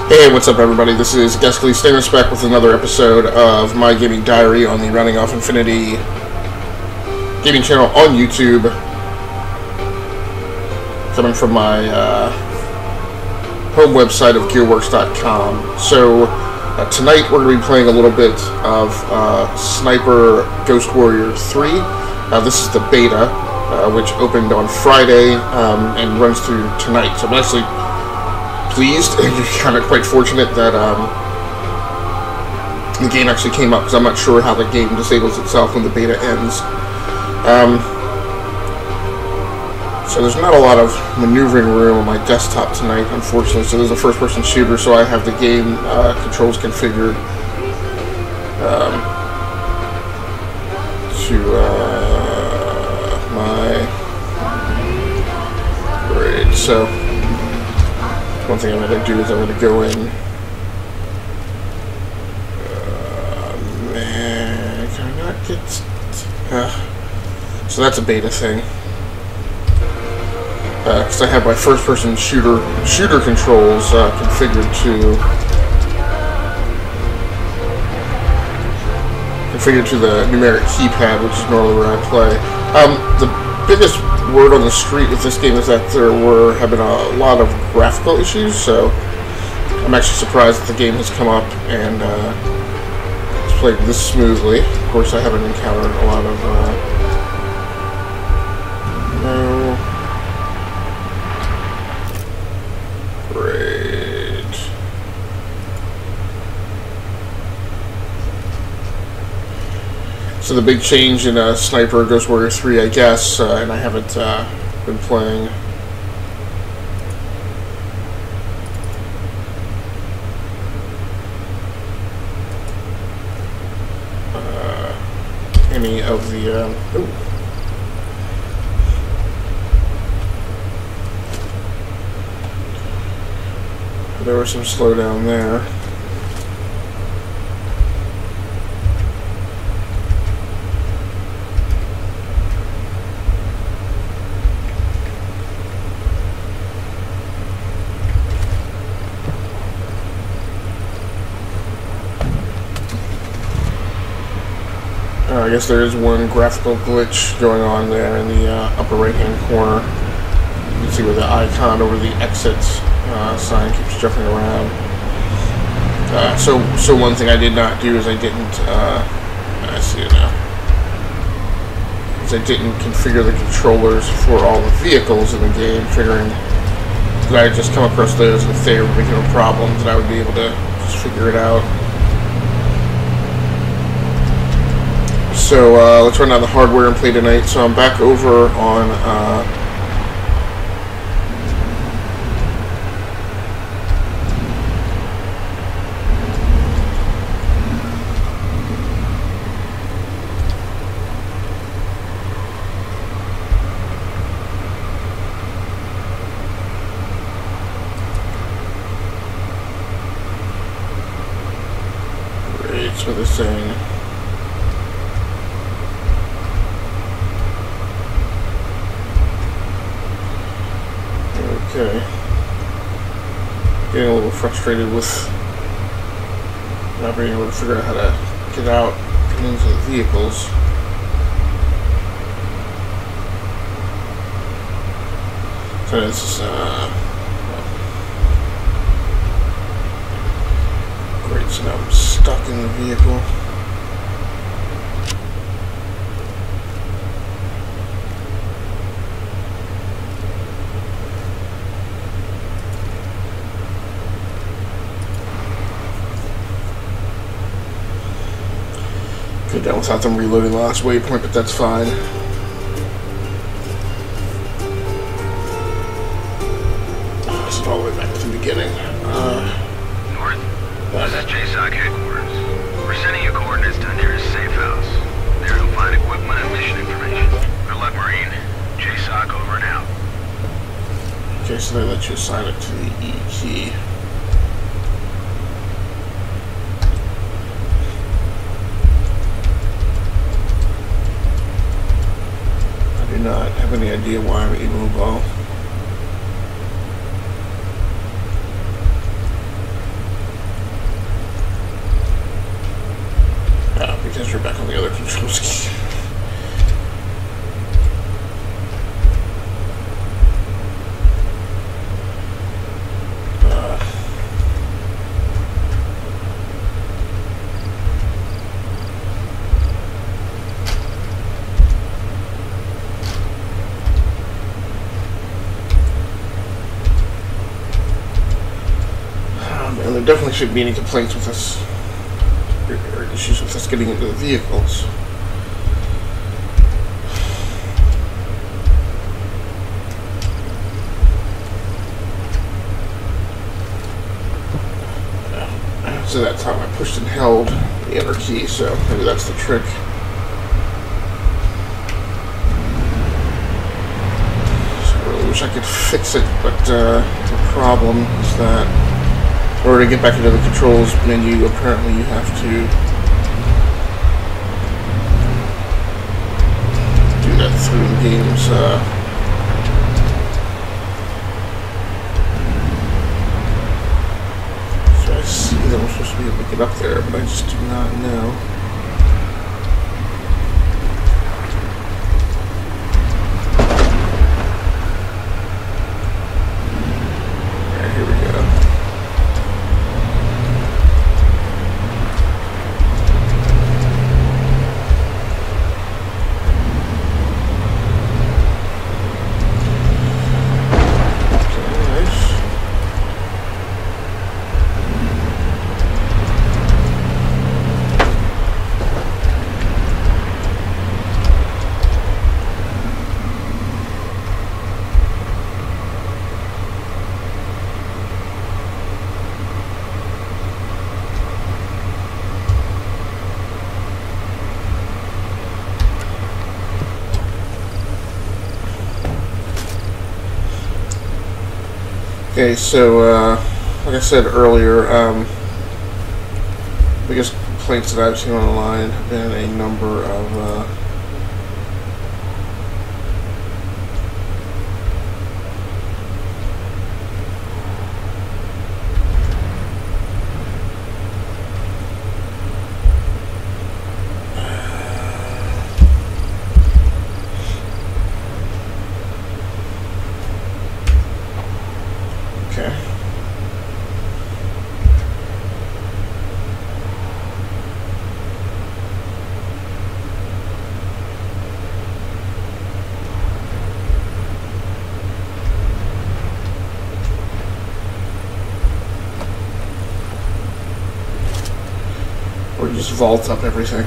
Hey, what's up everybody? This is Ghastly Standard Spec with another episode of my gaming diary on the Rounding Off Infinity gaming channel on YouTube. Coming from my home website of gearworks.com. So tonight we're going to be playing a little bit of Sniper Ghost Warrior 3. This is the beta, which opened on Friday and runs through tonight. So I'm actually pleased and kind of quite fortunate that the game actually came up, because I'm not sure how the game disables itself when the beta ends. So there's not a lot of maneuvering room on my desktop tonight, unfortunately. So there's a first-person shooter, so I have the game controls configured to my grade. So one thing I'm going to do is I'm going to go in. Man, can I not get? So that's a beta thing. Because I have my first-person shooter controls configured to the numeric keypad, which is normally where I play. The biggest word on the street with this game is that there have been a lot of graphical issues, so I'm actually surprised that the game has come up and it's played this smoothly. Of course, I haven't encountered a lot of great. So the big change in Sniper Ghost Warrior 3, I guess, and I haven't been playing any of the there was some slowdown there. I guess there is one graphical glitch going on there in the upper right-hand corner. You can see where the icon over the exit sign keeps jumping around. So one thing I did not do is I didn't. I see it now. Is I didn't configure the controllers for all the vehicles in the game, figuring that I had just come across those, and if they were making a problem, that I would be able to just figure it out. So let's run down the hardware and play tonight. So I'm back over on great, so they're saying okay. Getting a little frustrated with not being able to figure out how to get out and into the vehicles. So this is great, so now I'm stuck in the vehicle. Could have done without them reloading the last waypoint, but that's fine. This is all the way back to the beginning. North, this is JSOC headquarters. We're sending you coordinates to the nearest safe house. There you'll find equipment and mission information. Good luck, Marine. JSOC over and out. Okay, so they let you assign it to the E key. do not have any idea why I'm immobile. Guess we're back on the other control scheme. And there definitely shouldn't be any complaints with us, or issues with us getting into the vehicles. So that time I pushed and held the enter key, so maybe that's the trick. So I really wish I could fix it, but the problem is that in order to get back into the controls menu, apparently you have to do that through the game's so I see that we're supposed to be able to get up there, but I just do not know. Alright, here we go. Okay, so like I said earlier, biggest complaints that I've seen online have been a number of or just vault up everything.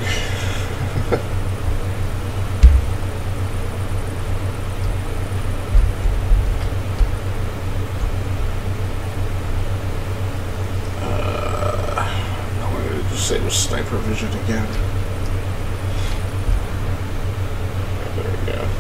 I wanted to just say it was sniper vision again. There we go.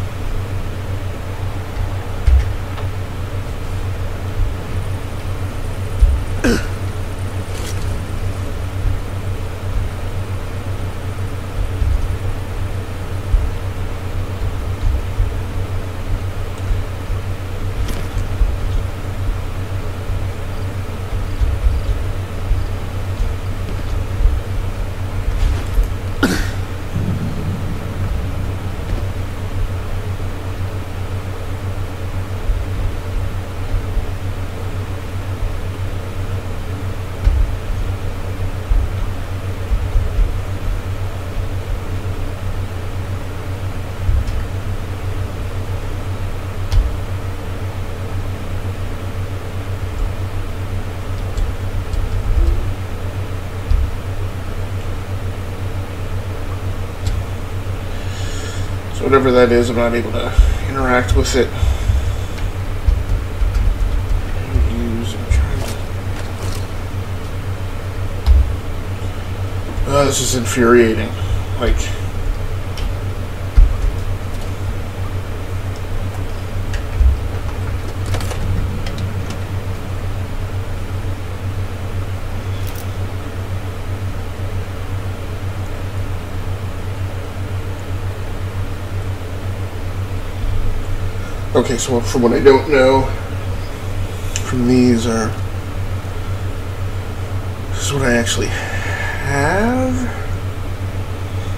So whatever that is, I'm not able to interact with it. This is infuriating. Like, okay, so from what I don't know, from these are, this is what I actually have.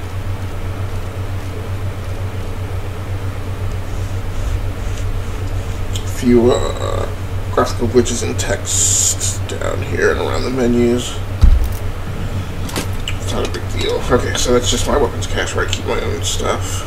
few graphical glitches in text down here and around the menus. It's not a big deal. Okay, so that's just my weapons cache where I keep my own stuff.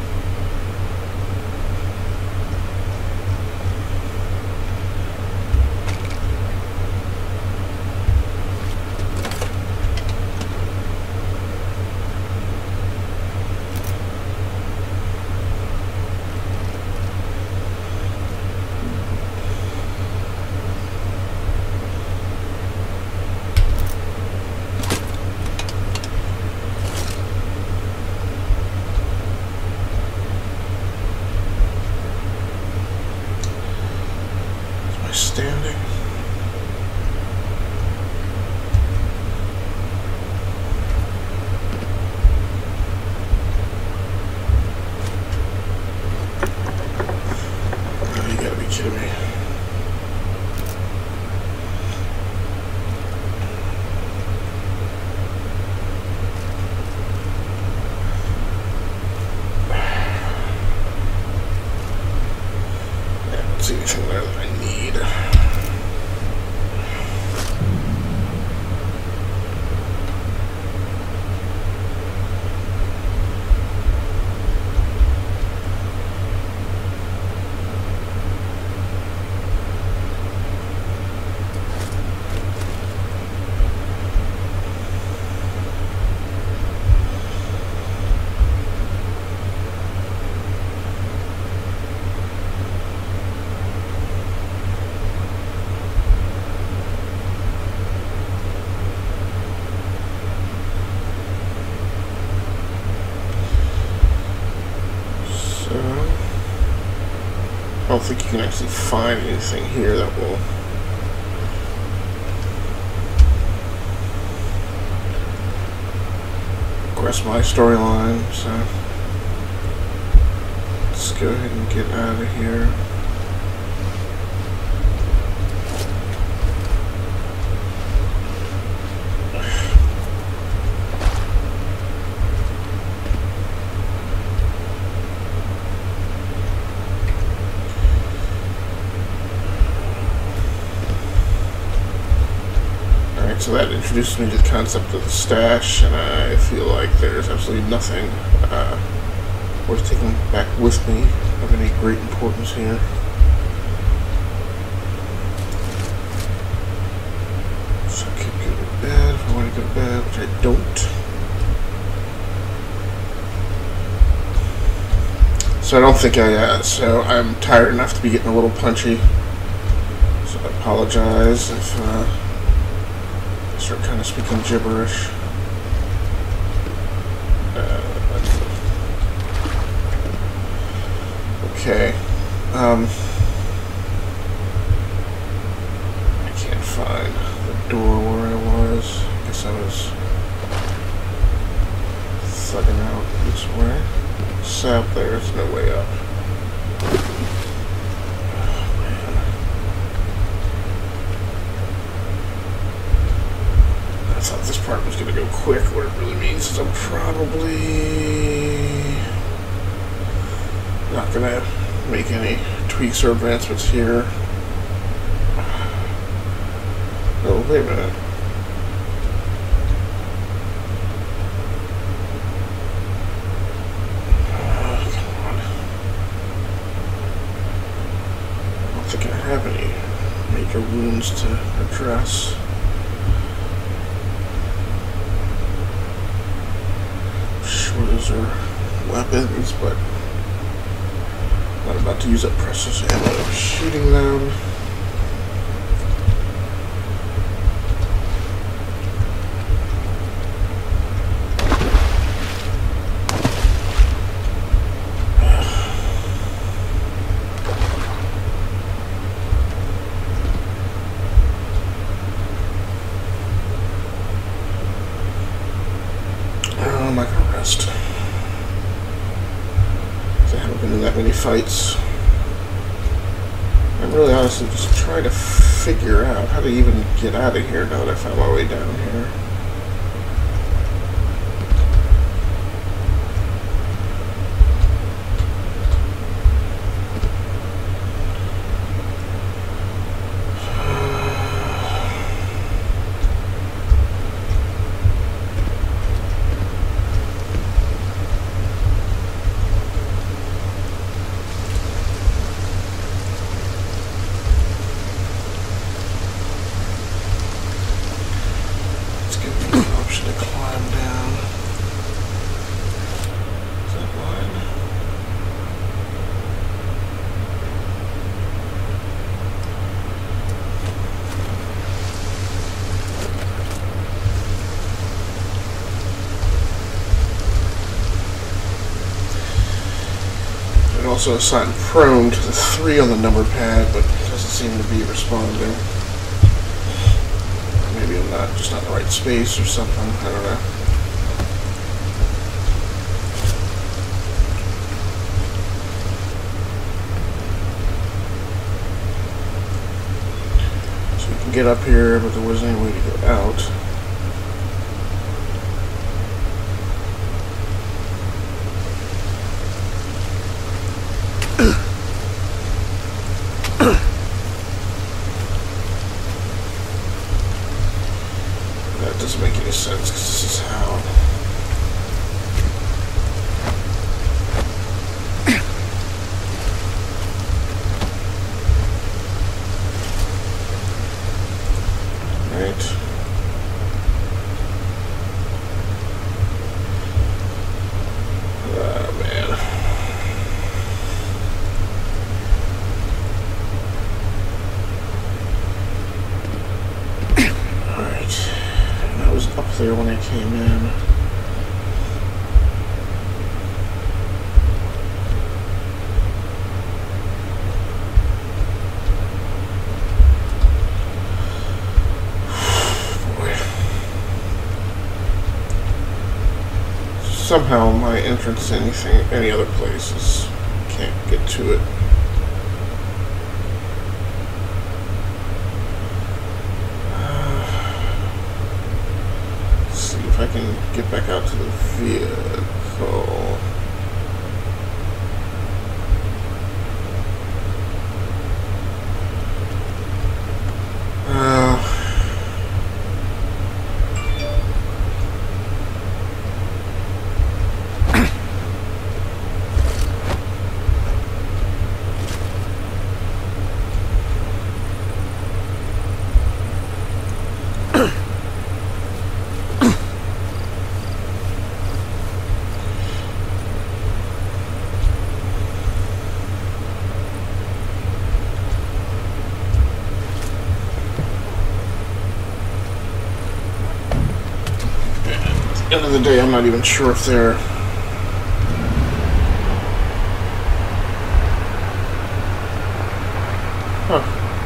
Standing. Oh, you gotta be kidding me. I don't see anything there that I need. I don't think you can actually find anything here that will progress my storyline, so let's go ahead and get out of here. So that introduced me to the concept of the stash, and I feel like there's absolutely nothing worth taking back with me of any great importance here. So I could go to bed if I want to go to bed, which I don't. So I don't think so I'm tired enough to be getting a little punchy. So I apologize if start kind of speaking gibberish. Okay. I can't find the door where I was. I guess I was thugging out this way. Sap there, there's no way up. I thought this part was going to go quick. What it really means is I'm probably not going to make any tweaks or advancements here. Oh, wait a minute. Oh, come on. I don't think I have any major wounds to address. Those are weapons, but I'm not about to use up precious ammo shooting them. I'm not gonna rest. I haven't been in that many fights. I'm really honestly just trying to figure out how to even get out of here now that I found my way down here. also assigned prone to the 3 on the number pad, but it doesn't seem to be responding. Maybe I'm just not in the right space or something. I don't know. So we can get up here, but there wasn't any way to get out. That doesn't make any sense, because this is how... Right. Oh, man. Alright. I was up there when I came in. Somehow my entrance to any other places can't get to it. Let's see if I can get back out to the vehicle. At the end of the day, I'm not even sure if they're... Huh.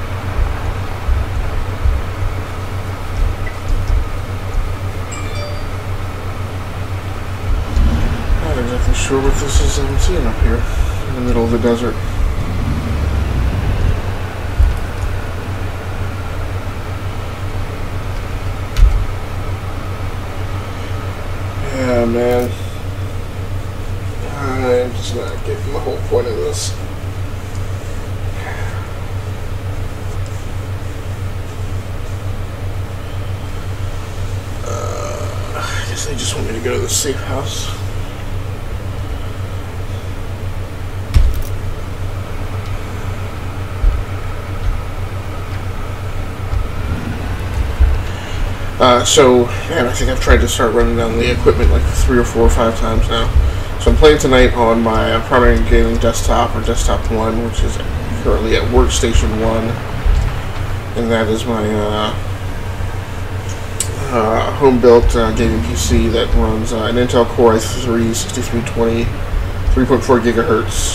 Not exactly sure what this is I'm seeing up here in the middle of the desert. Yeah, man. I'm just not getting the whole point of this. I guess they just want me to go to the safe house. So, man, I think I've tried to start running down the equipment like 3 or 4 or 5 times now. So I'm playing tonight on my primary gaming desktop, or desktop 1, which is currently at workstation 1. And that is my home-built gaming PC that runs an Intel Core i3 6320, 3.4 gigahertz.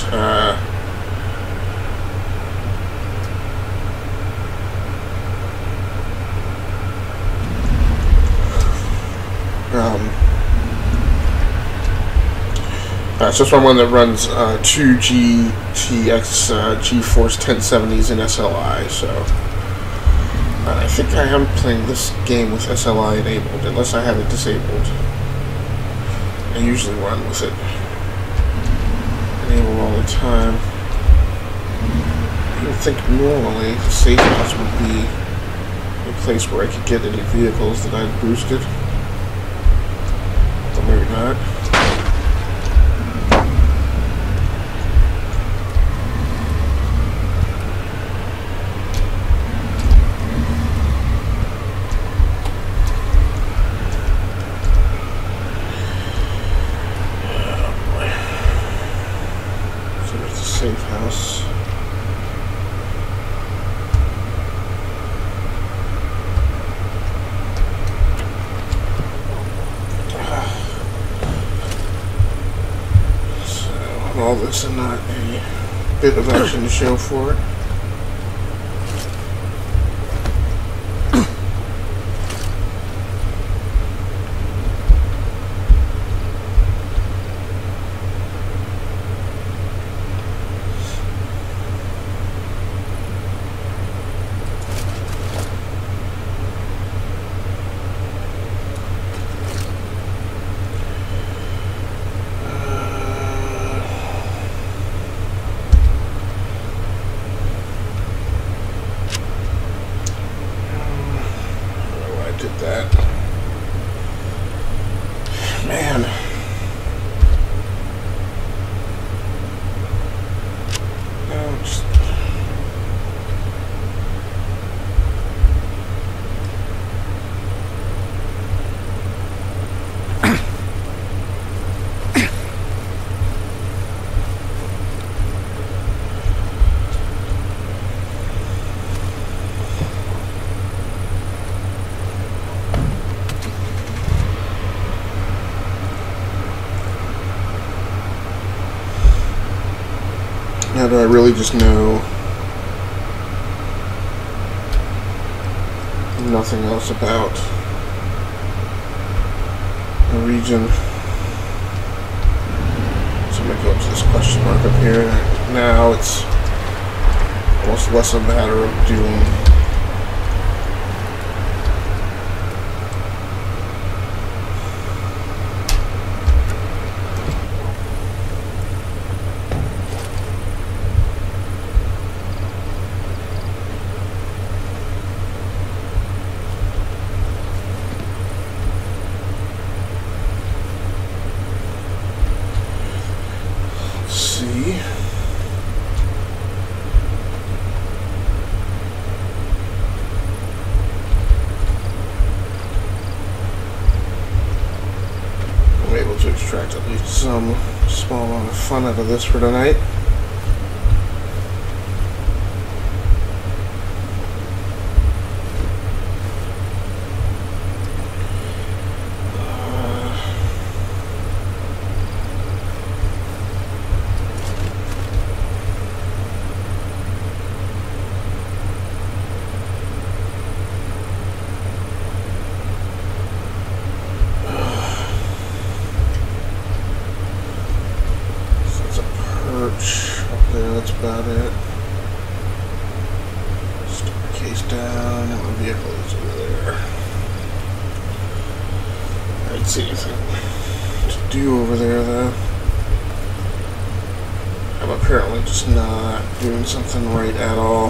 So it's one that runs 2 GTX GeForce 1070s in SLI, so I think I am playing this game with SLI enabled, unless I have it disabled. I usually run with it enabled all the time. I would think normally the safe house would be a place where I could get any vehicles that I'd boosted, or maybe not. Safe house. So all this and not a bit of action to show for it. Now do I really just know nothing else about the region? So I'm going to go up to this question mark up here. Now it's almost less a matter of doing extract at least some small amount of fun out of this for tonight. That's about it. Staircase down, and my vehicle is over there. I didn't see anything to do over there though. I'm apparently just not doing something right at all.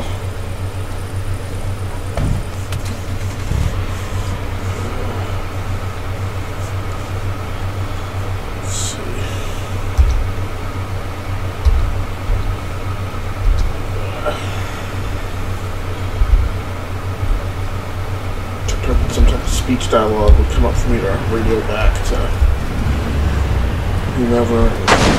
Speech dialogue would come up for me to radio back to whomever.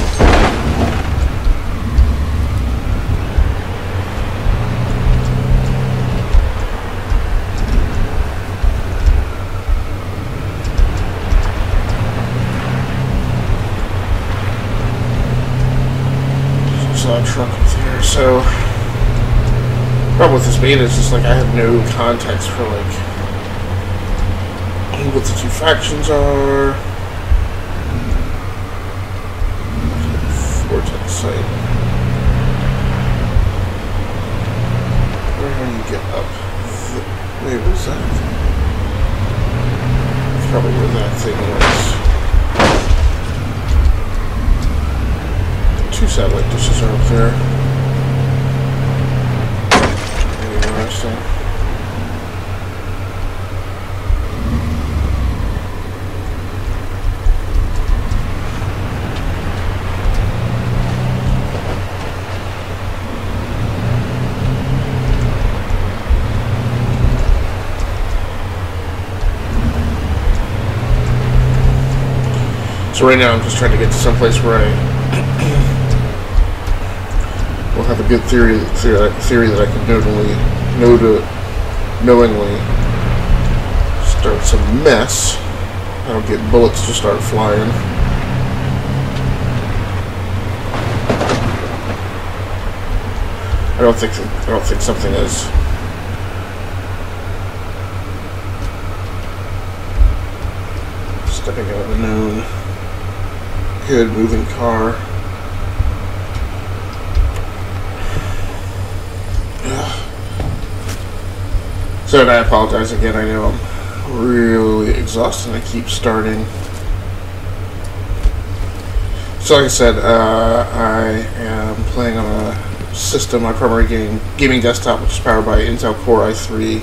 Saw a truck up there. So, problem with this beta is just like I have no context for like what the two factions are. Vortex site. Where do you get up? Wait, what's that? That's probably where that thing is. Two satellite dishes are up there. Interesting. So right now I'm just trying to get to some place where I will have a good theory that I can knowingly start some mess. I don't get bullets to start flying. I don't think something is. Stepping out of the known. Good moving car. So I apologize again. I know I'm really exhausted and I keep starting. So like I said, I am playing on a system, my primary gaming desktop, which is powered by Intel Core i3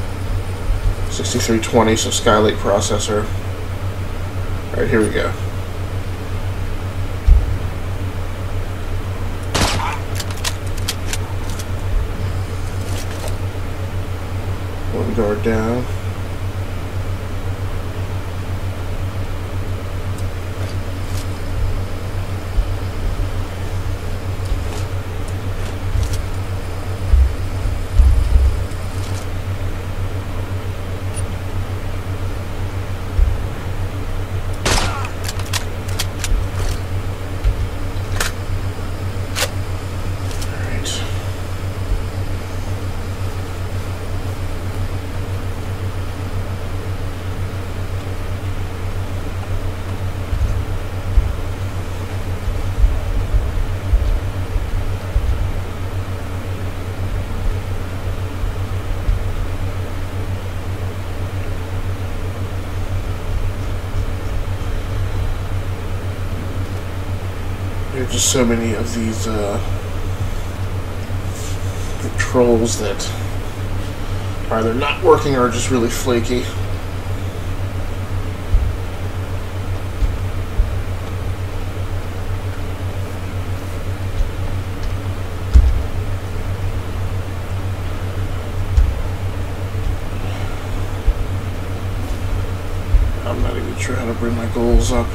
6320, so Skylake processor. Alright, here we go. One guard down. There are just so many of these controls that are either not working or just really flaky. I'm not even sure how to bring my goals up.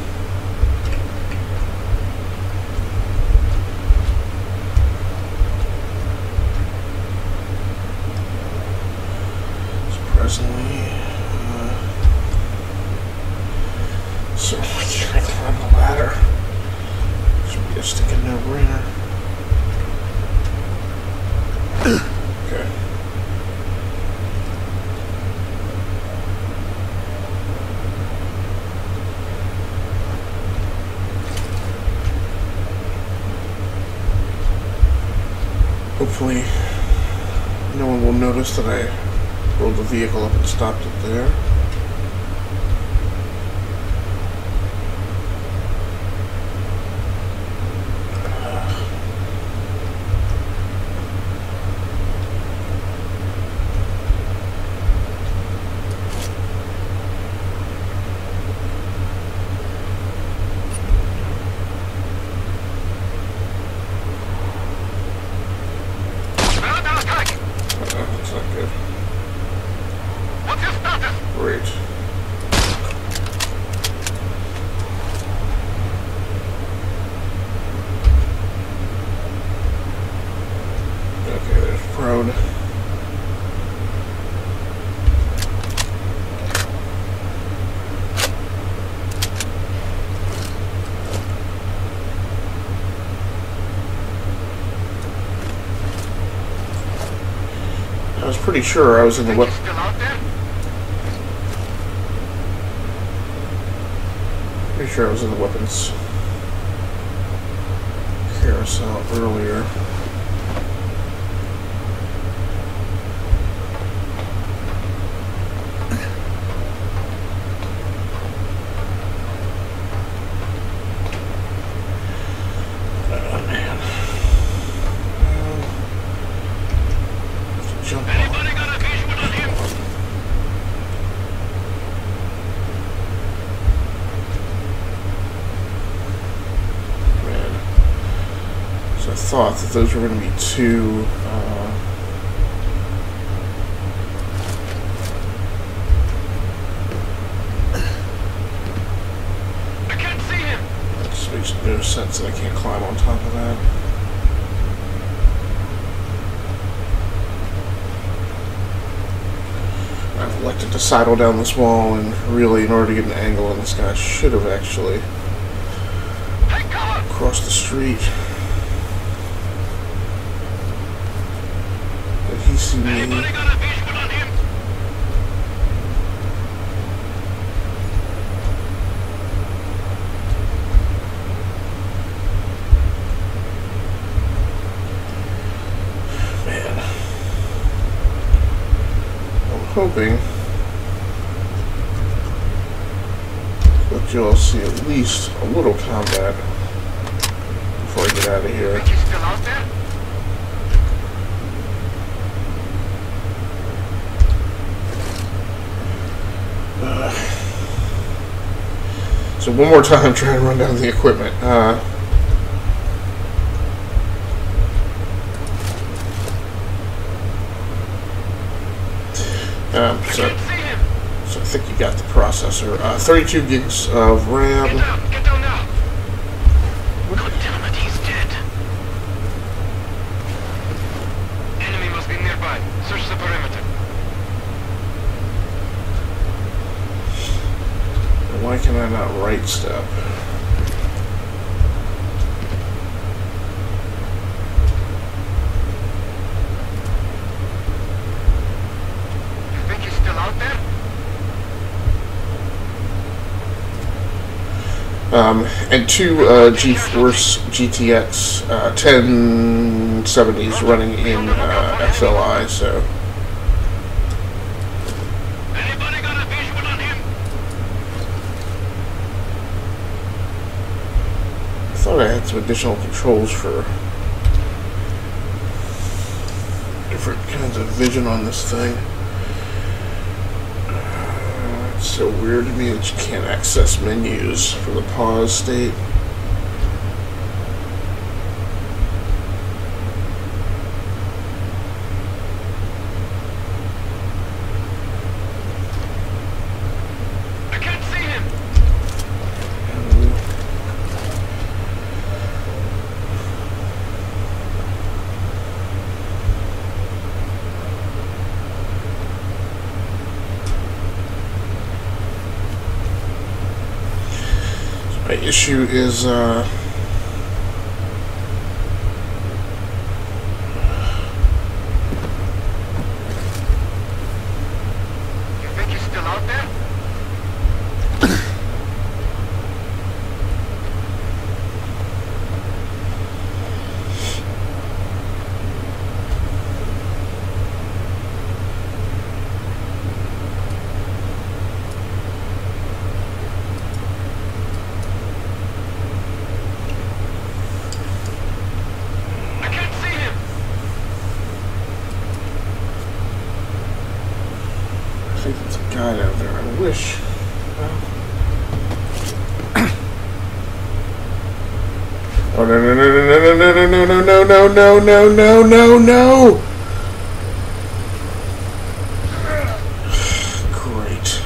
So why can't I climb the ladder? Should be a sticking no-brainer. Okay. Hopefully no one will notice that I rolled the vehicle up and stopped it there. I was pretty sure I was in the weapon. Pretty sure I was in the weapons carousel earlier. Thought that those were going to be two I can't see him. That just makes no sense that I can't climb on top of that. I've elected to sidle down this wall, and really, in order to get an angle on this guy, I should have actually crossed the street. he see me? Anybody got a visual on him? Man. I'm hoping that you'll see at least a little combat before I get out of here. Think he's still out there? So one more time, try and run down the equipment. So I think you got the processor. 32 gigs of RAM. Get down now. God damn it, he's dead. Enemy must be nearby. Search the perimeter. Why can I not right step? You think he's still out there? And two GeForce GTX 1070s running in XLI, so. Anybody got a visual on him? I thought I had some additional controls for different kinds of vision on this thing. It's so weird to me that you can't access menus for the pause state. I can't see him. My issue is You think he's still out there? I can't see him. I think there's a guy down there. I wish. Oh no no no no no no no no no no no no no no! Great.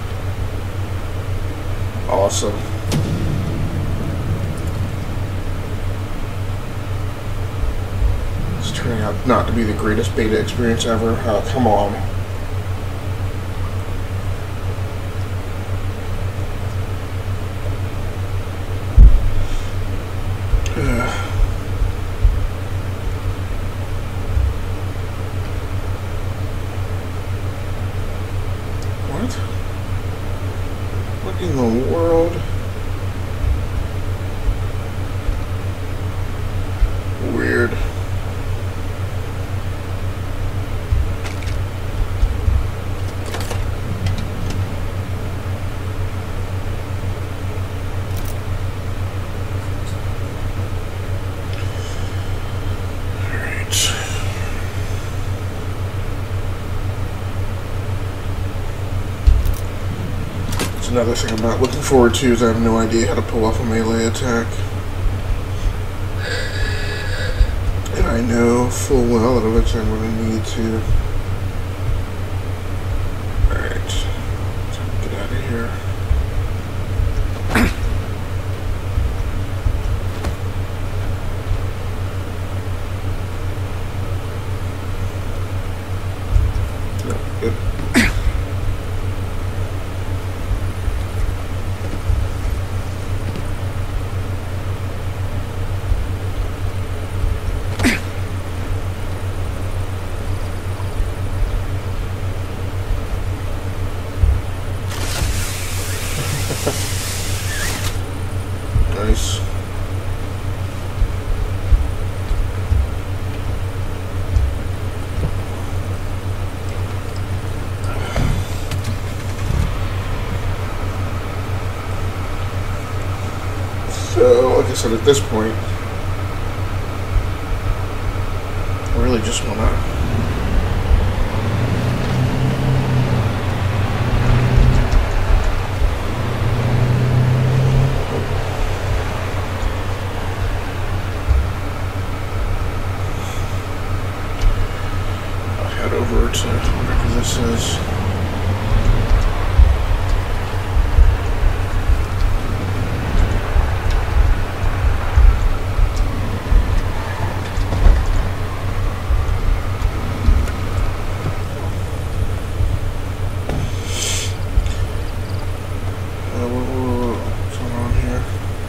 Awesome. It's turning out not to be the greatest beta experience ever. Come on. What? What in the world? Weird. Another thing I'm not looking forward to is I have no idea how to pull off a melee attack. And I know full well that eventually I'm going to need to. Alright. Time to get out of here. No, good. said, at this point, I really just want to head over to whatever this is. What's going on here?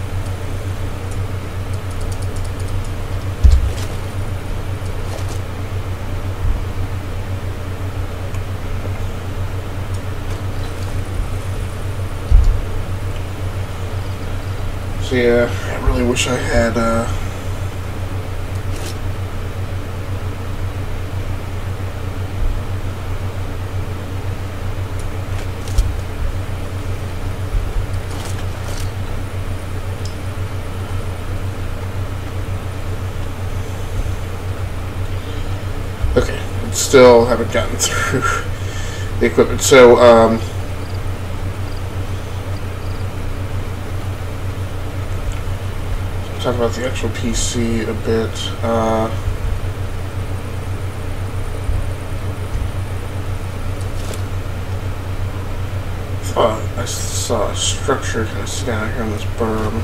So yeah, I really wish I had okay, still haven't gotten through the equipment. So talk about the actual PC a bit. I saw a structure kind of down here on this berm.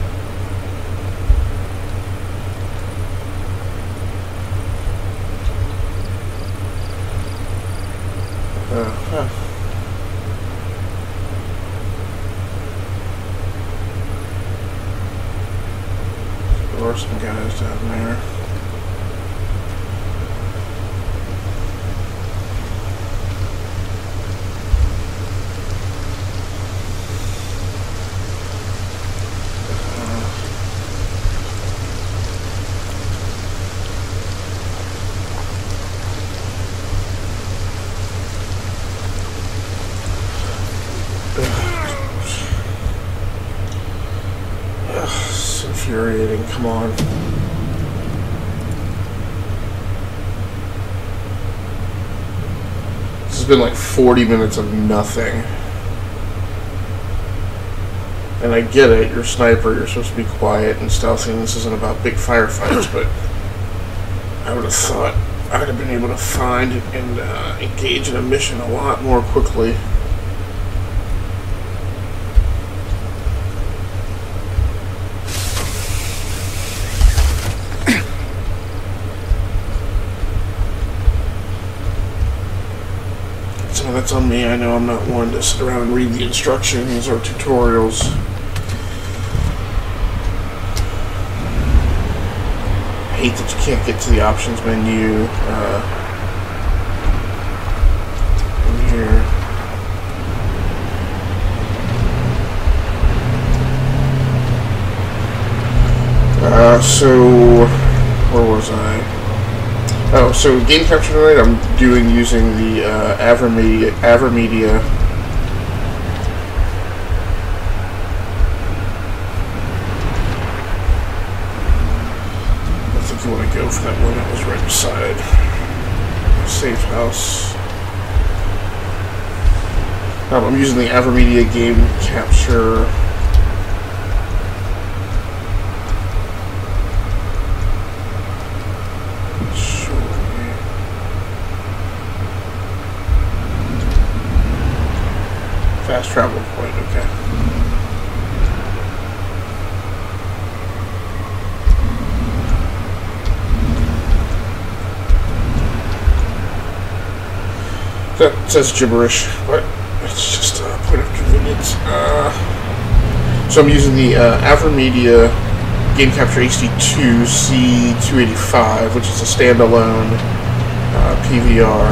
There are some guys down there. It's infuriating, come on. This has been like 40 minutes of nothing. And I get it, you're a sniper, you're supposed to be quiet and stealthy, and this isn't about big firefights, but I would have thought I'd have been able to find and engage in a mission a lot more quickly. So that's on me. I know I'm not one to sit around and read the instructions or tutorials. I hate that you can't get to the options menu in here. So where was I? Oh, so game capture tonight I'm doing using the Avermedia. I think you want to go for that one that was right beside the safe house. I'm using the Avermedia game capture. Fast travel point, okay. That says gibberish, but it's just a point of convenience. So I'm using the Avermedia Game Capture HD2 C285, which is a standalone PVR.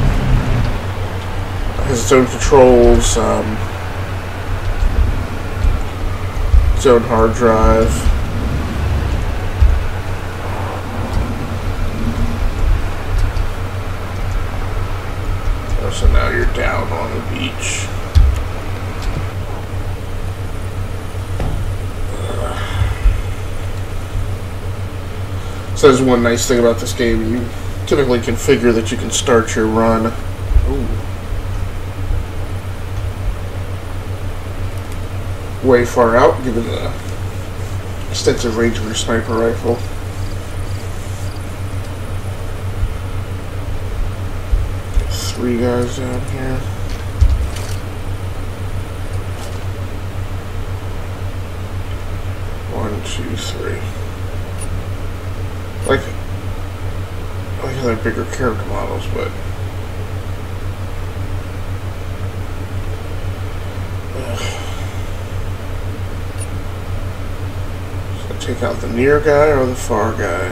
Has its own controls, its own hard drive. Oh, so now you're down on the beach. So there's one nice thing about this game. You typically configure that you can start your run. Ooh. Way far out, given the extensive range of your sniper rifle. Three guys down here. One, two, three. I like how they're bigger character models, but should I take out the near guy or the far guy?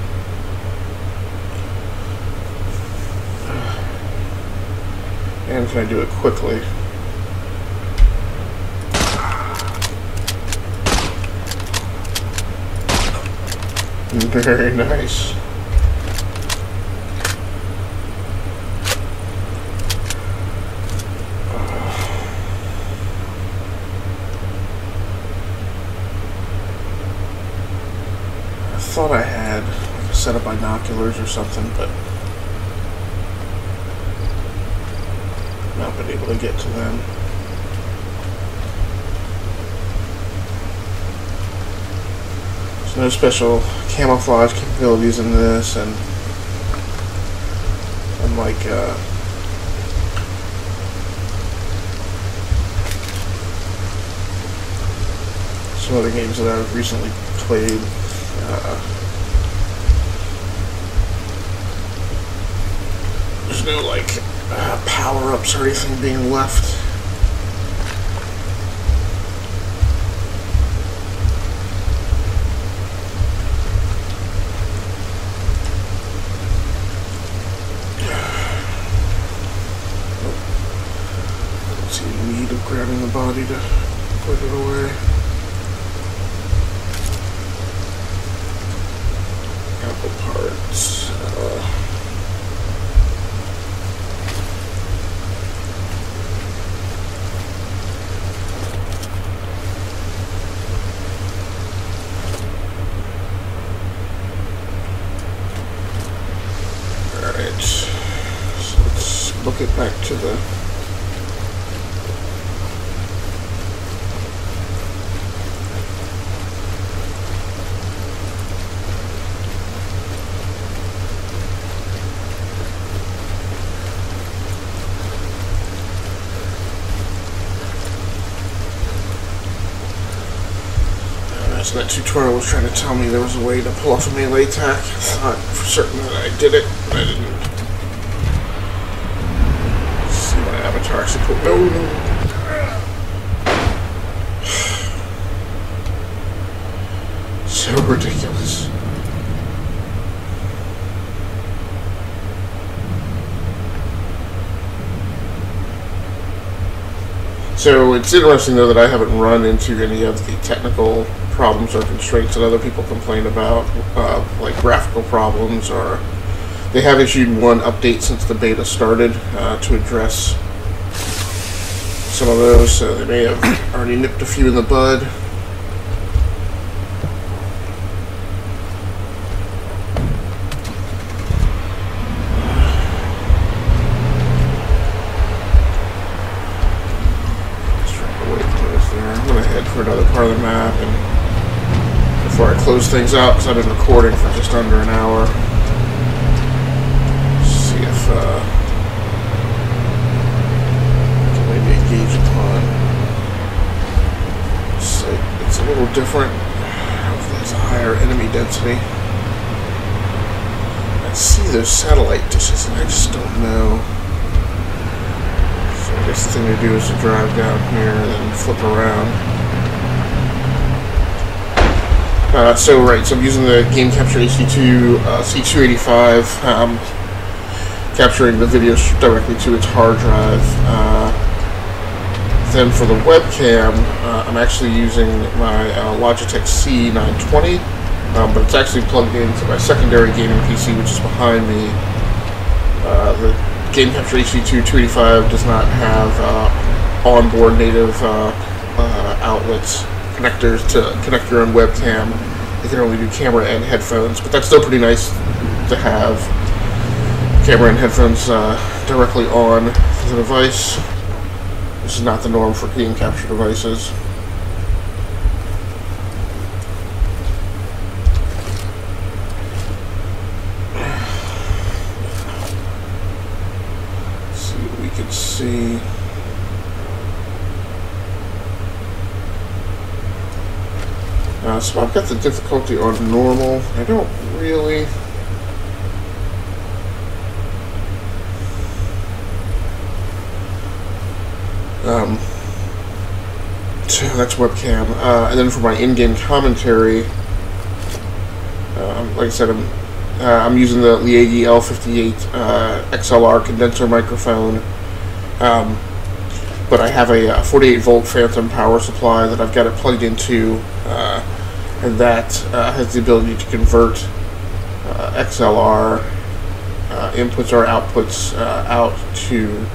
And can I do it quickly? Very nice. I thought I had like a set of binoculars or something, but not been able to get to them. There's no special camouflage capabilities in this, and unlike some other games that I've recently played, there's no like power-ups or anything being left. Grabbing the body to put it away. Apple parts. Alright. So let's look it back to the So that tutorial was trying to tell me there was a way to pull off a melee attack. I thought for certain that I did it, but I didn't. Let's see my avatar actually put no. So ridiculous. So it's interesting though that I haven't run into any of the technical problems or constraints that other people complain about, like graphical problems, or they have issued one update since the beta started to address some of those, so they may have already nipped a few in the bud. Just trying to wait for this there. I'm going to head for another part of the map and before I close things out, because I've been recording for just under an hour. See if I can maybe engage upon. It's a little different. Hopefully it's a higher enemy density. I see those satellite dishes and I just don't know. So I guess the thing to do is to drive down here and then flip around. So I'm using the Game Capture HD2 C285, capturing the video directly to its hard drive. Then for the webcam, I'm actually using my Logitech C920, but it's actually plugged into my secondary gaming PC, which is behind me. The Game Capture HD2 285 does not have onboard native outlets, connectors to connect your own webcam you can only do camera and headphones, but that's still pretty nice to have camera and headphones directly on the device. This is not the norm for game capture devices. Let's see what we can see. So I've got the difficulty on normal. I don't really... so that's webcam. And then for my in-game commentary, like I said, I'm using the Liegi L58 XLR condenser microphone. But I have a 48-volt phantom power supply that I've got it plugged into, and that has the ability to convert XLR inputs or outputs out to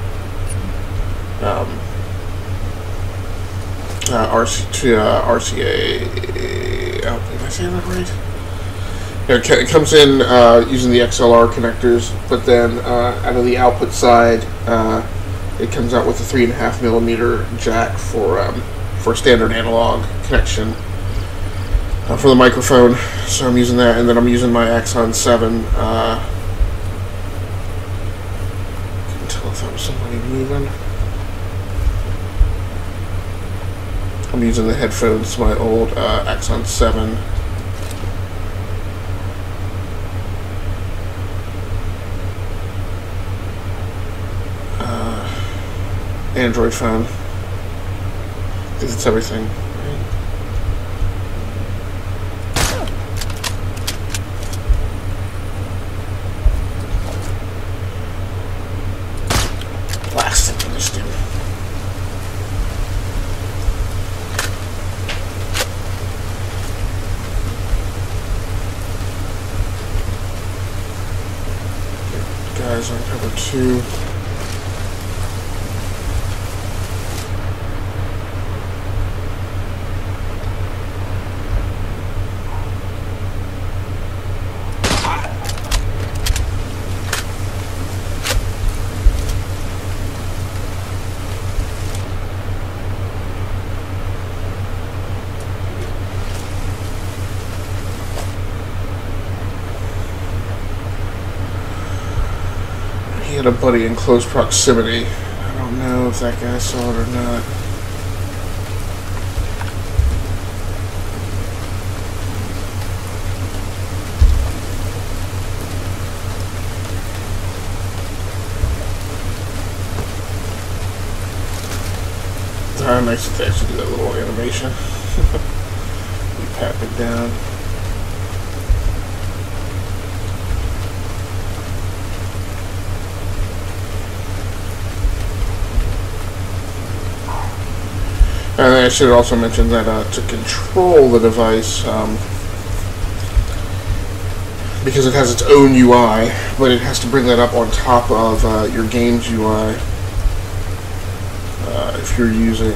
RCA. Did I say that right? Yeah, it comes in using the XLR connectors, but then out of the output side, it comes out with a 3.5mm jack for standard analog connection for the microphone. So I'm using that, and then I'm using my Axon 7. I can tell if I'm somebody moving. I'm using the headphones, my old Axon 7. Android phone, because it's everything. Plastic in this thing. Guys on cover 2. He had a buddy in close proximity. I don't know if that guy saw it or not. Nice to actually do that little animation. You pat it down. And I should also mention that to control the device, because it has its own UI, but it has to bring that up on top of your game's UI if you're using...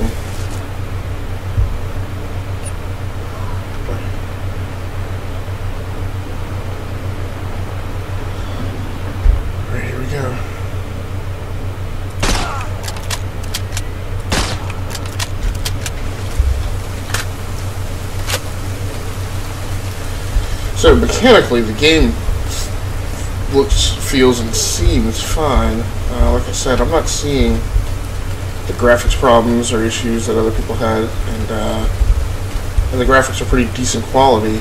Alright, here we go. So mechanically, the game looks, feels, and seems fine. Like I said, I'm not seeing the graphics problems or issues that other people had, and the graphics are pretty decent quality.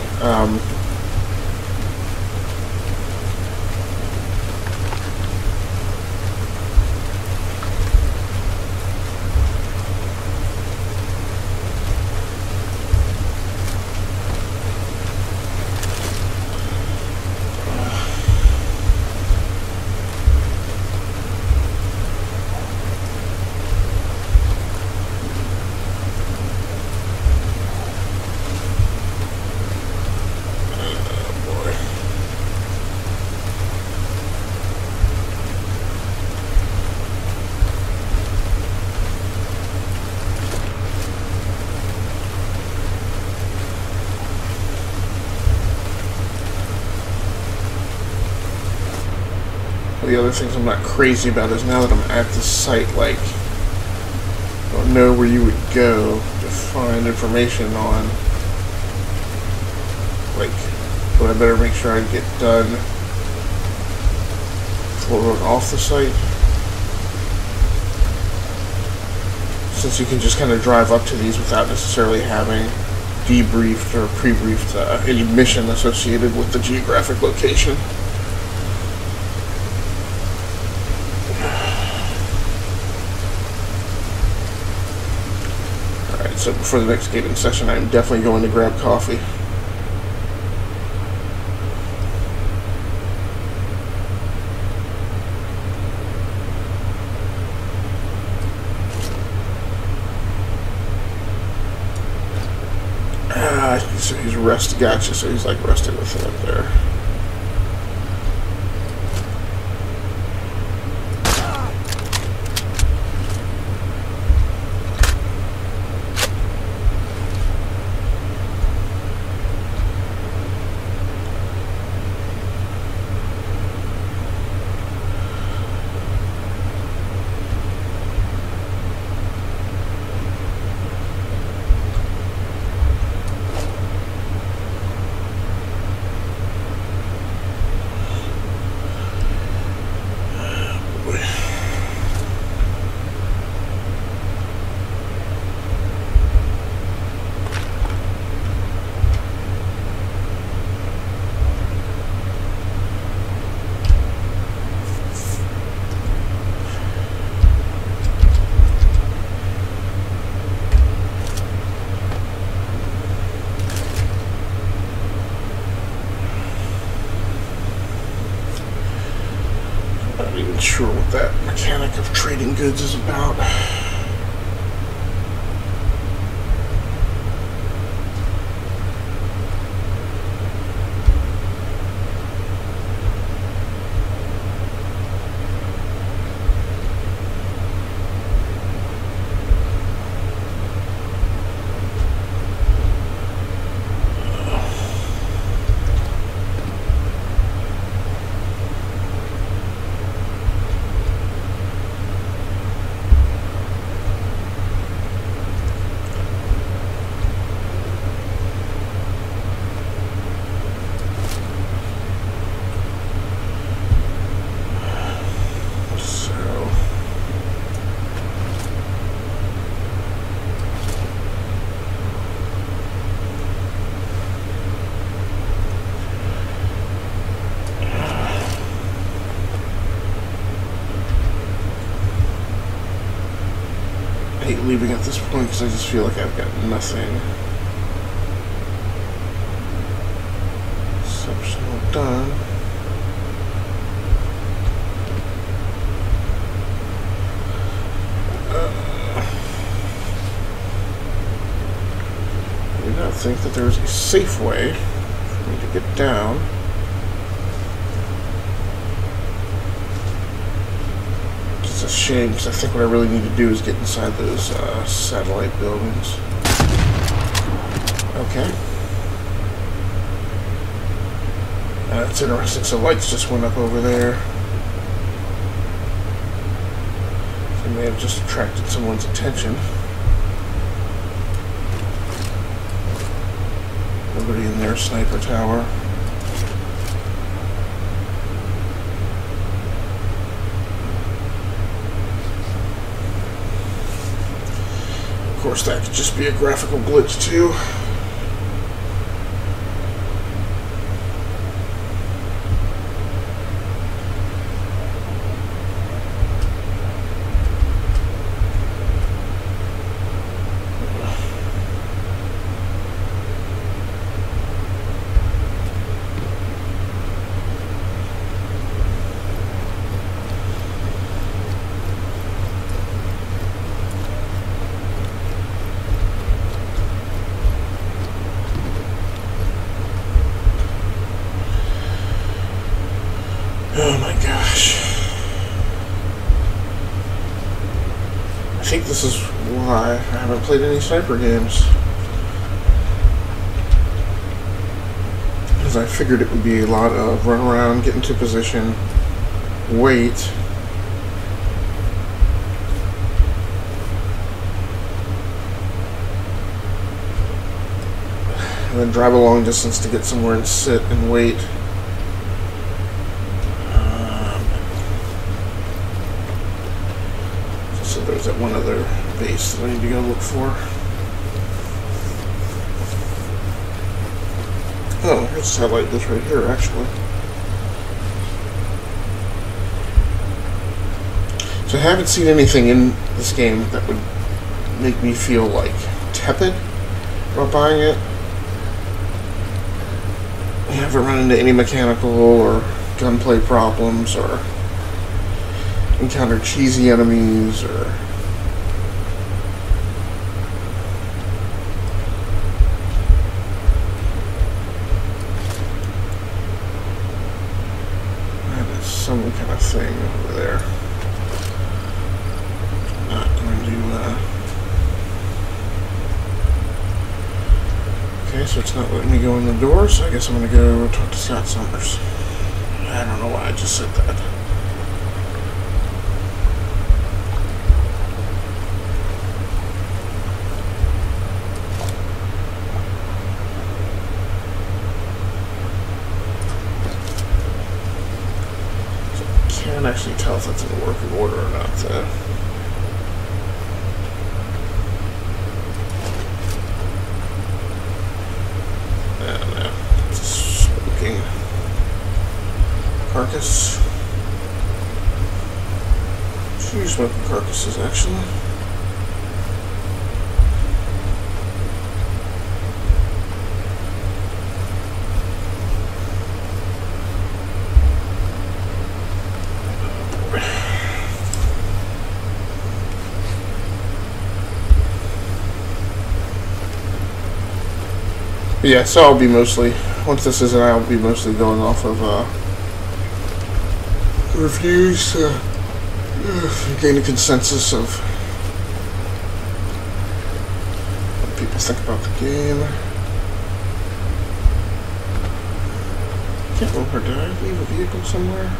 the other things I'm not crazy about is now that I'm at the site, like, I don't know where you would go to find information on, like, what I better make sure I get done before we're off the site. Since you can just kind of drive up to these without necessarily having debriefed or pre-briefed any mission associated with the geographic location. Alright, so before the next gaming session, I'm definitely going to grab coffee. So he's rested, gotcha, so he's like rested with it up there. Not even sure what that mechanic of trading goods is about. Leaving at this point because I just feel like I've got nothing exceptional done. I do not think that there is a safe way for me to get down. It's a shame because I think what I really need to do is get inside those satellite buildings. Okay. That's interesting. So lights just went up over there. So they may have just attracted someone's attention. Nobody in their sniper tower. Of course, that could just be a graphical glitch too. Oh my gosh. I think this is why I haven't played any sniper games. Because I figured it would be a lot of run around, get into position, wait. And then drive a long distance to get somewhere and sit and wait. So there's that one other base that I need to go look for. Oh, here's a satellite dish right here, actually. So I haven't seen anything in this game that would make me feel like tepid about buying it. I haven't run into any mechanical or gunplay problems or encountered cheesy enemies or that is some kind of thing over there. Not going to okay, so it's not letting me go in the door, so I guess I'm going to go talk to Scott Summers. I don't know why I just said that. So I can't actually tell if that's in working order or not, though. Carcass. Two smoking carcasses, actually. Yeah, so I'll be mostly, once this is in, I'll be mostly going off of reviews to gain a consensus of what people think about the game. Can't remember, did I leave a vehicle somewhere?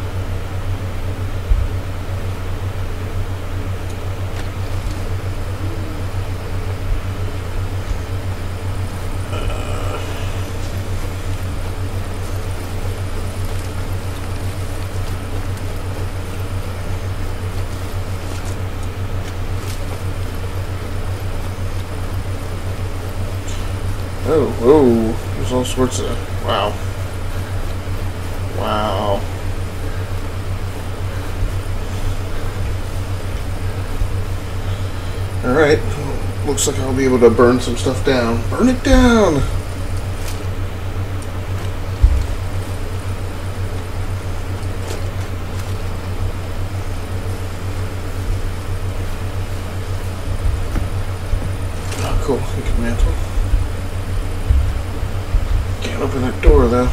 Oh, whoa, there's all sorts of, wow. Wow. Alright, looks like I'll be able to burn some stuff down. Burn it down! Oh, cool, you can mantle. Can't open that door, though.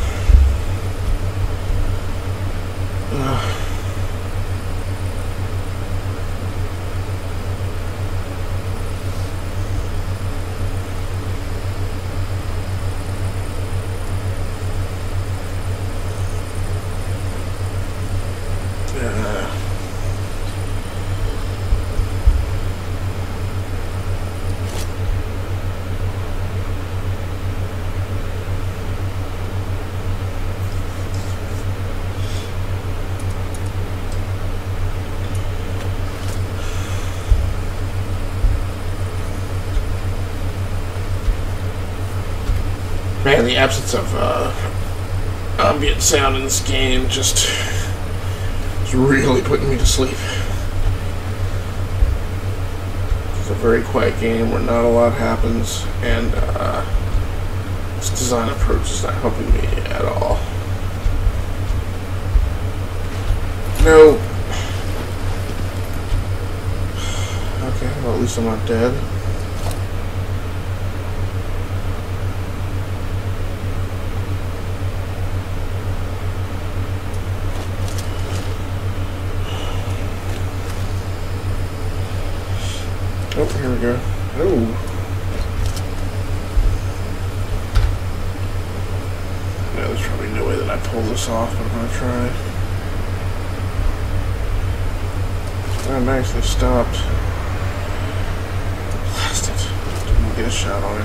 Man, the absence of ambient sound in this game just is really putting me to sleep. It's a very quiet game where not a lot happens, and this design approach is not helping me at all. No. Okay, well at least I'm not dead. Oh, here we go. Oh. No, there's probably no way that I pull this off, but I'm gonna try. Oh, nice, they stopped. Blast it. Didn't get a shot on him.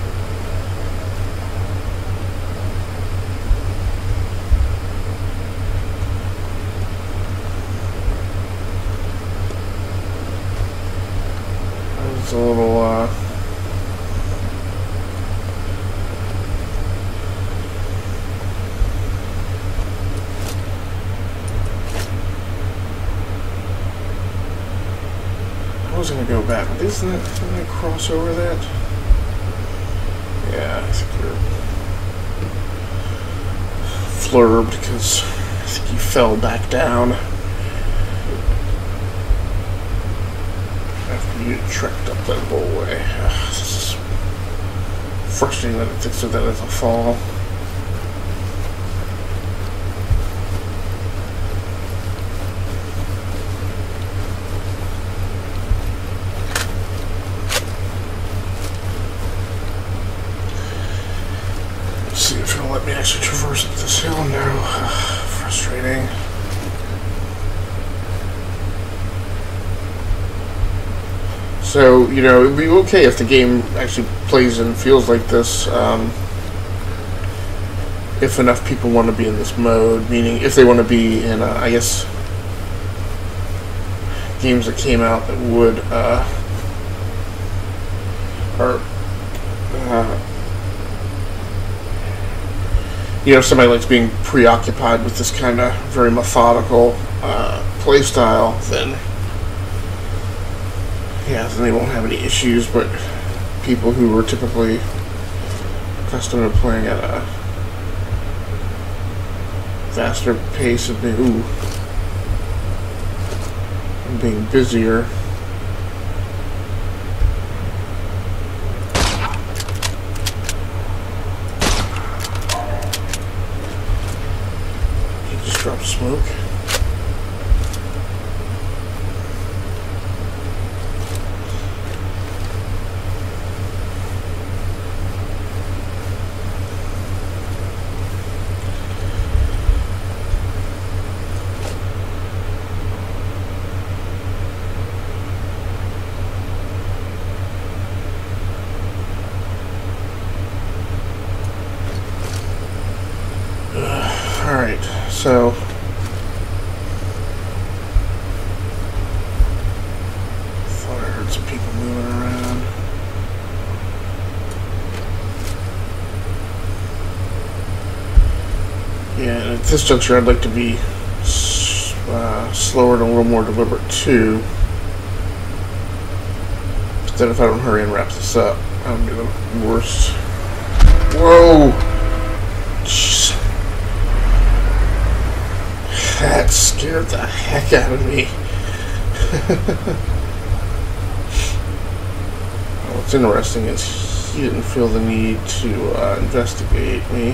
That was a little, I was gonna go back, but isn't I cross over that? Yeah, I think you're flurbed because I think you fell back down after you trekked up that hallway. This is frustrating that it thinks of that as a fall. See if it'll let me actually traverse up this hill now. Frustrating. So, you know, it'd be okay if the game actually plays and feels like this, if enough people want to be in this mode, meaning if they want to be in, I guess, games that came out that would, you know, somebody likes being preoccupied with this kind of very methodical play style, then yeah, then they won't have any issues. But people who are typically accustomed to playing at a faster pace of being busier. Drop smoke. All right, so thought I heard some people moving around. Yeah, and at this juncture, I'd like to be slower and a little more deliberate too. But then, if I don't hurry and wrap this up, I'm gonna be the worst. Whoa! Jeez. That scared the heck out of me. What's interesting is he didn't feel the need to investigate me.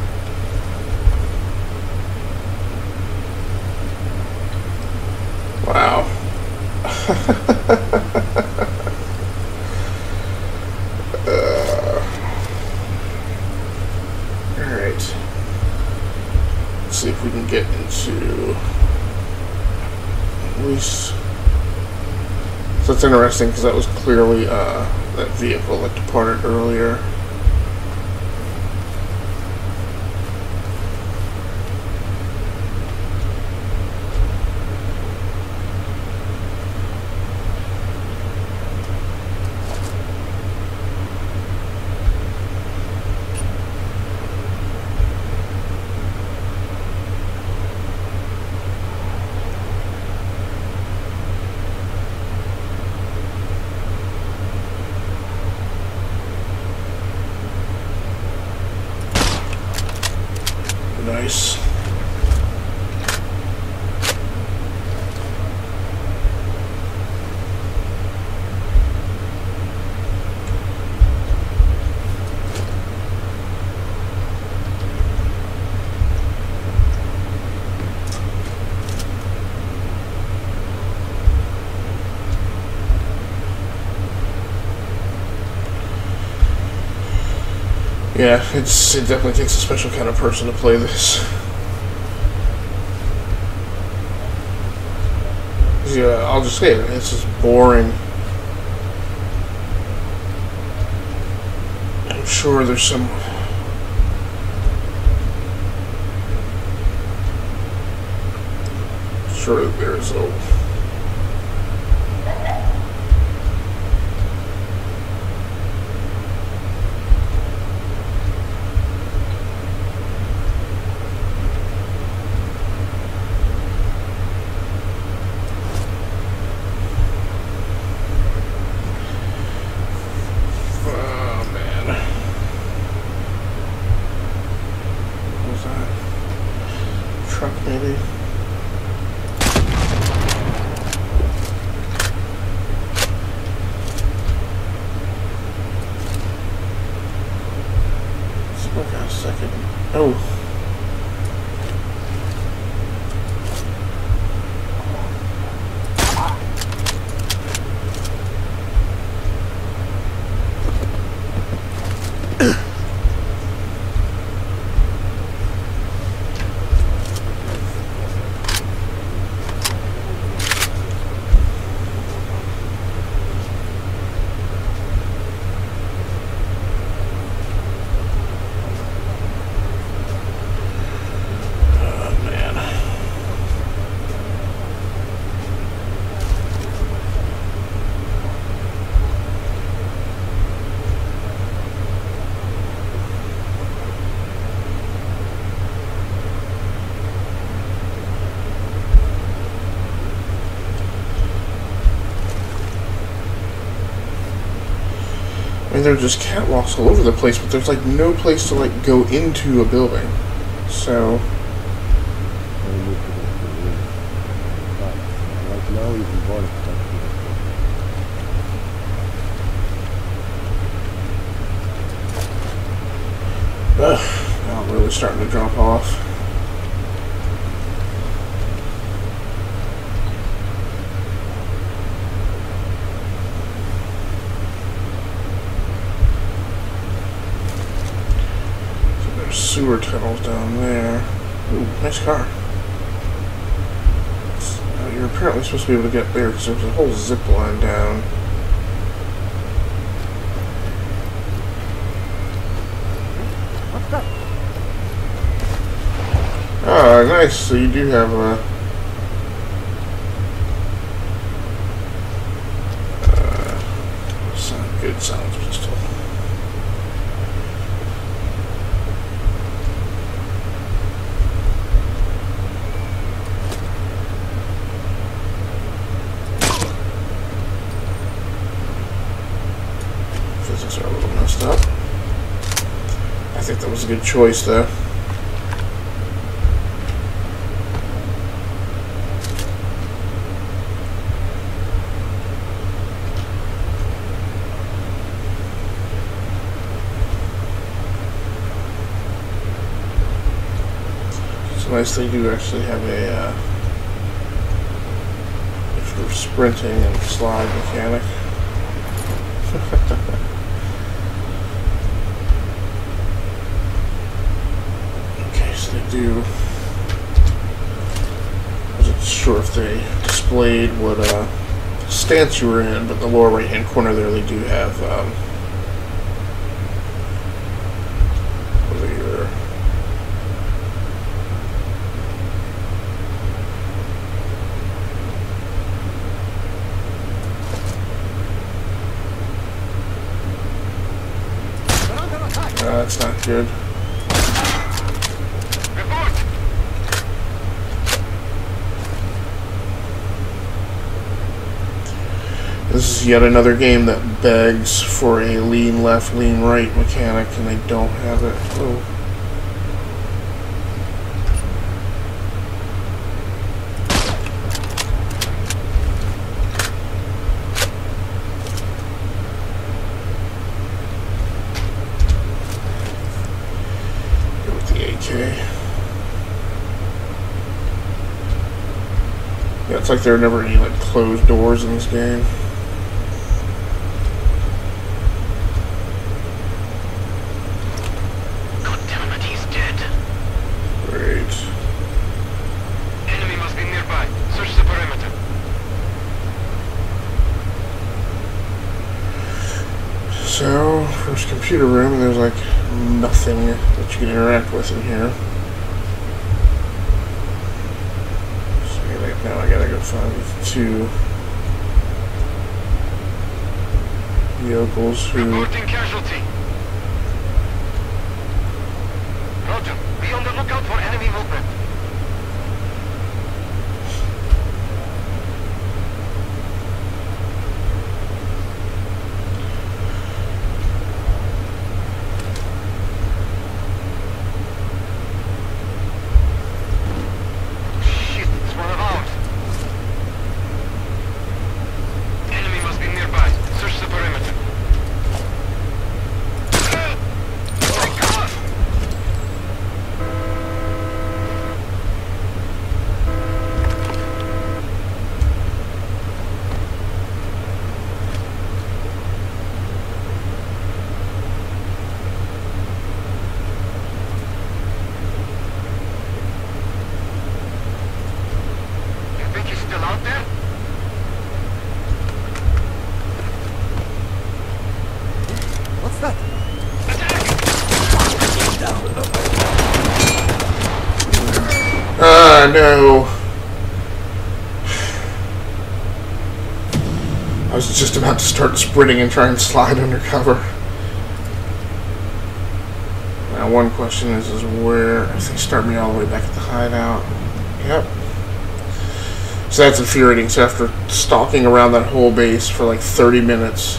Wow. Alright. Let's see if we can get into at least. So it's interesting because that was clearly that vehicle that departed earlier. Nice. Yeah, it definitely takes a special kind of person to play this. Yeah, I'll just say it. It's just boring. I'm sure there's some. Sure, there's a. Maybe. Look a second. Oh. I mean, there are just catwalks all over the place, but there's like no place to like go into a building. So. Now I'm really starting to drop off. Sewer tunnels down there. Ooh, nice car. You're apparently supposed to be able to get there because there's a whole zip line down. Ah, nice. So you do have a good sounds pistol. Physics are a little messed up. I think that was a good choice, though. It's nice they do actually have a sort of sprinting and slide mechanic. Okay, so they do. I wasn't sure if they displayed what stance you were in, but in the lower right hand corner there they do have whether you're that's not good. This is yet another game that begs for a lean left, lean right mechanic, and they don't have it. Oh. Go with the AK. Yeah, it's like there are never any like closed doors in this game. First computer room, and there's like nothing that you can interact with in here. So like now I gotta go find these two yokels who... Reporting casualty. Roger. Be on the lookout for enemy movement. Shit, it's one of ours. Enemy must be nearby. Search the perimeter. Out there? What's that? No. I was just about to start sprinting and try and slide under cover. Now one question is where, if they start me all the way back at the hideout. Yep. So that's infuriating. So after stalking around that whole base for like 30 minutes,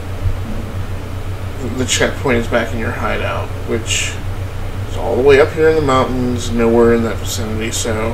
the checkpoint is back in your hideout, which is all the way up here in the mountains, nowhere in that vicinity. So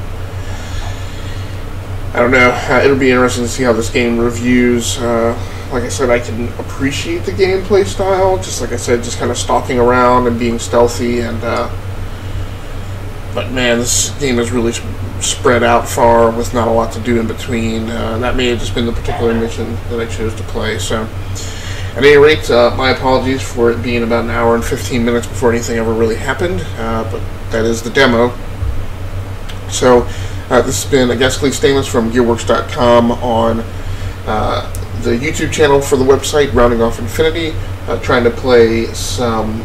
I don't know. It'll be interesting to see how this game reviews. Like I said, I can appreciate the gameplay style. Just like I said, just kind of stalking around and being stealthy. And but man, this game is really spread out far with not a lot to do in between. That may have just been the particular mission that I chose to play. So at any rate, my apologies for it being about an hour and 15 minutes before anything ever really happened. But that is the demo. So this has been Agastly Stainless from Gearworks.com on the YouTube channel for the website, Rounding Off Infinity, trying to play some,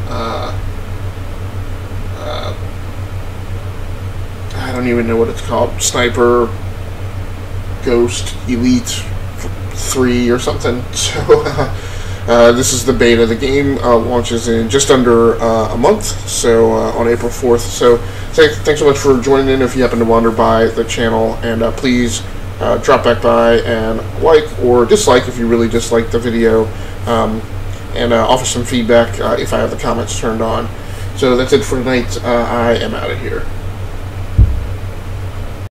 I don't even know what it's called, Sniper, Ghost, Elite 3 or something. So this is the beta. The game launches in just under a month, so on April 4th. So thanks so much for joining in if you happen to wander by the channel, and please drop back by and like or dislike if you really dislike the video, and offer some feedback if I have the comments turned on. So that's it for tonight. I am out of here.